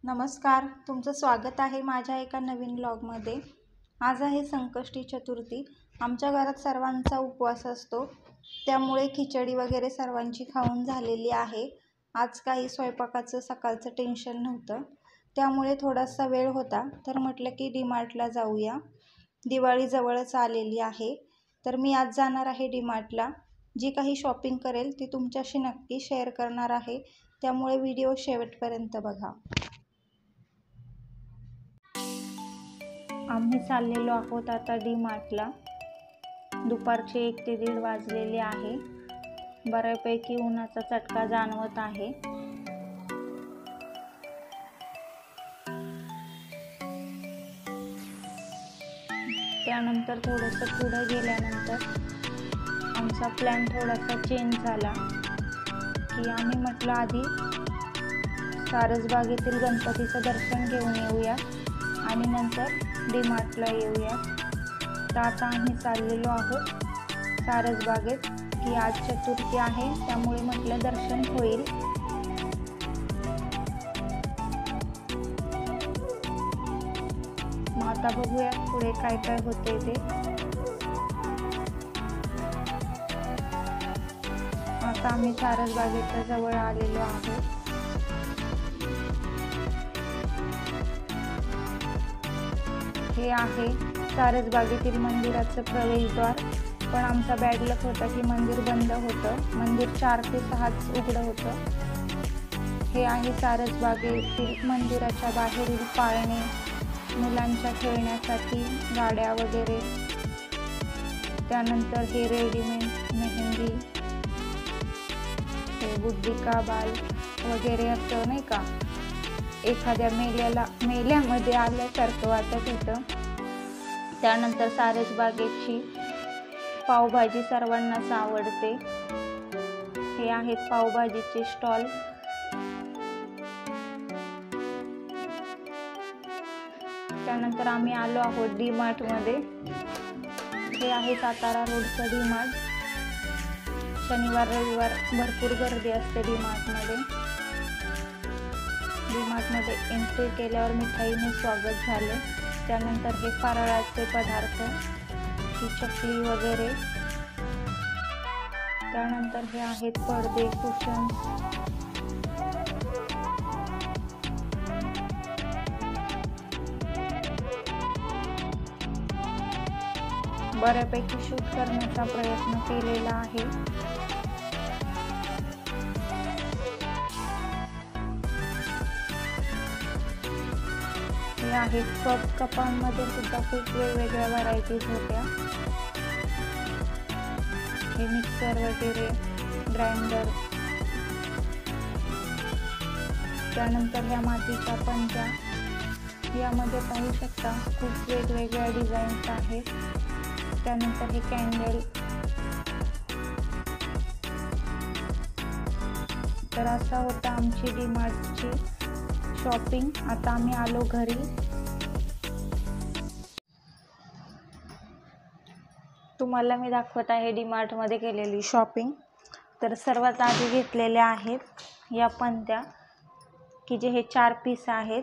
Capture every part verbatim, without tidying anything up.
नमस्कार, तुमचं स्वागत आहे माझ्या एका नवीन ब्लॉगमध्ये। आज आहे संकष्टी चतुर्थी। आमच्या घरात सर्वांचा उपवास असतो, त्यामुळे खिचडी वगैरे सर्वांची खाऊन झालेली आहे। आज काही स्वयंपाकाचं सकाळचं टेन्शन नव्हतं, त्यामुळे थोडासा वेळ होता, तर म्हटलं की डी-मार्टला जाऊया। दिवाळी जवळच आलेली आहे, तर मी आज जाणार आहे डी-मार्टला। जी काही शॉपिंग करेल ती तुमच्याशी नक्की शेअर करणार आहे, त्यामुळे व्हिडिओ शेवटपर्यंत बघा। आम्ही चाललेलो आहोत आता डी-मार्टला। दुपारचे एक ते दीड वाजलेले आहे। बऱ्यापैकी उन्हाचा चटका जाणवत आहे। त्यानंतर थोडंसं पुढे गेल्यानंतर आमचा प्लॅन थोडासा चेंज झाला की आम्ही म्हटलं आधी सारसबागेतील गणपतीचं दर्शन घेऊन येऊया आणि नंतर डी-मार्टला येऊया। तर आता आम्ही चाललेलो आहोत सारसबागेत की आज चतुर्थी आहे, त्यामुळे म्हटलं दर्शन होईल। मग आता बघूया पुढे काय काय होते ते। आता आम्ही सारसबागेच्या जवळ आलेलो आहोत। हे आहे सारसबागेतील मंदिराचं प्रवेशद्वार, पण आमचा बॅड लक होता की मंदिर बंद होतं। मंदिर चार ते सहाच उघडं होतं। हे आहे सारसबागेतील मंदिराच्या बाहेरील पाळणे, मुलांच्या खेळण्यासाठी गाड्या वगैरे। त्यानंतर हे रेडीमेड मेहंदी, हे बुद्धी का बाल वगैरे असं नाही का, एखाद्या मेल्याला मेल्यामध्ये आल्यासारखं वाटत होतं। त्यानंतर सारसबागेची पावभाजी सर्वांनाच आवडते। हे आहेत पावभाजीचे स्टॉल। त्यानंतर आम्ही आलो आहोत डी-मार्ट मध्ये। हे आहे सातारा रोडचं डी-मार्ट। शनिवार रविवार भरपूर गर्दी असते डी-मार्ट मध्ये। डी-मार्ट मध्ये एंट्री केल्यावर मिठाईने स्वागत झाले। त्यानंतर हे फराळाचे पदार्थ, ही चकली वगैरे। त्यानंतर हे आहेत पडदे, कुशन। बऱ्यापैकी शूट करण्याचा प्रयत्न केलेला आहे। हे आहेत कप। कपांमध्ये सुद्धा खूप वेगवेगळ्या व्हरायटीज होत्या। हे मिक्सर वगैरे, ग्राइंडर। त्यानंतर ह्या मातीच्या पंत्या, यामध्ये पाहू शकता खूप वेगवेगळ्या डिझाईन्स आहेत। त्यानंतर हे कॅन्डल। तर असा होता आमची डी-मार्टची शॉपिंग। आता आम्ही आलो घरी। तुम्हाला मी दाखवत आहे डी-मार्ट मध्ये केलेली शॉपिंग। तर सर्वात आधी घेतलेल्या आहेत या पंत्या, की जे हे चार पीस आहेत।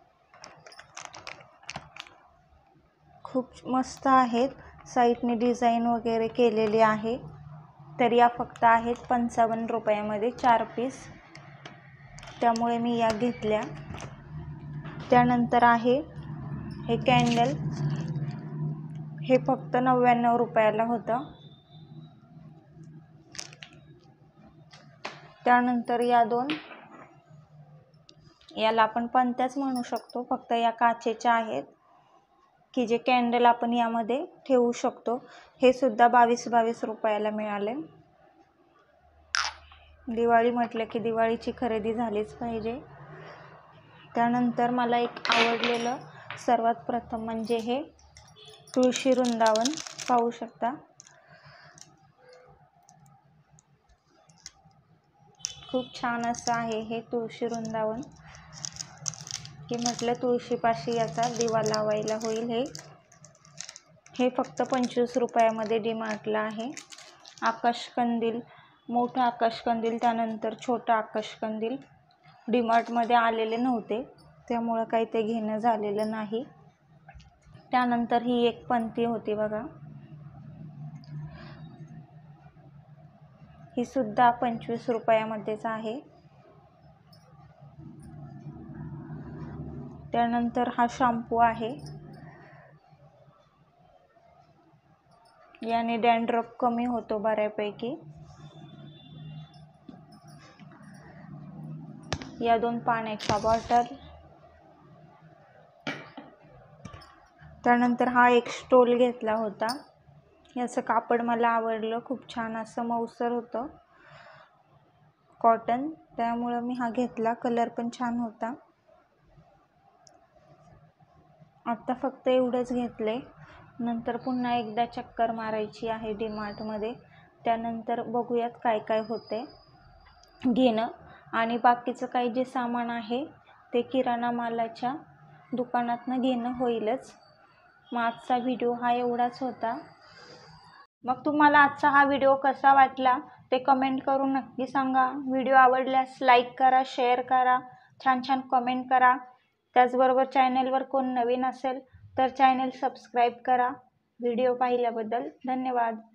खूप मस्त आहेत, साईडने डिझाईन वगैरे केलेली आहे। तर या फक्त आहेत पंचावन्न रुपयामध्ये चार पीस, त्यामुळे मी या घेतल्या। त्यानंतर आहे हे कॅन्डल। हे फक्त नव्याण्णव रुपयाला होतं। त्यानंतर या दोन, याला आपण पंत्याच म्हणू शकतो, फक्त या काचेच्या आहेत, की जे कॅन्डल आपण यामध्ये ठेवू शकतो। हे सुद्धा बावीस बावीस रुपयाला मिळाले। दिवाळी म्हटलं की दिवाळीची खरेदी झालीच पाहिजे। त्यानंतर मला एक आवडलेलं सर्वात प्रथम म्हणजे हे तुळशी वृंदावन। पाहू शकता खूप छान असं आहे हे तुळशी वृंदावन, की म्हटलं तुळशीपाशी याचा दिवा लावायला होईल। हे हे फक्त पंचवीस रुपयामध्ये डी-मार्टला आहे। आकाशकंदील, मोठा आकाशकंदील, त्यानंतर छोटा आकाशकंदील डी-मार्टमध्ये आलेले नव्हते, त्यामुळं काही ते घेणं झालेलं नाही. त्यानंतर ही एक पंती होती बघा, ही सुद्धा पंचवीस रुपयामध्येच आहे. त्यानंतर हा शॅम्पू आहे, याने डॅन्ड्रफ कमी होतो बऱ्यापैकी. या दोन पाण्याच्या बॉटल. त्यानंतर हा एक स्टोल घेतला होता, याचं कापड मला आवडलं, खूप छान असं मऊसर होतं कॉटन, त्यामुळं मी हा घेतला. कलर पण छान होता. आता फक्त एवढंच घेतले, नंतर पुन्हा एकदा चक्कर मारायची आहे डी मार्टमध्ये. त्यानंतर बघूयात काय काय होते घेणं. आणि बाकीचं काही जे सामान आहे ते किराणा मालाच्या दुकानातनं घेणं होईलच. मग आजचा व्हिडिओ हा एवढाच होता. मग तुम्हाला आजचा हा व्हिडिओ कसा वाटला ते कमेंट करून नक्की सांगा. व्हिडिओ आवडल्यास लाईक करा, शेअर करा, छान छान कमेंट करा. त्याचबरोबर चॅनलवर कोण नवीन असेल तर चॅनल सबस्क्राईब करा. व्हिडिओ पाहिल्याबद्दल धन्यवाद.